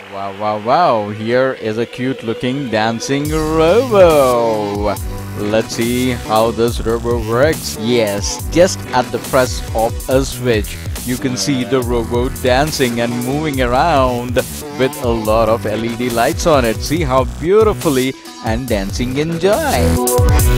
Wow, wow, wow. Here is a cute looking dancing Robo. Let's see how this Robo works. Yes, just at the press of a switch, you can see the Robo dancing and moving around with a lot of LED lights on it. See how beautifully and dancing enjoy.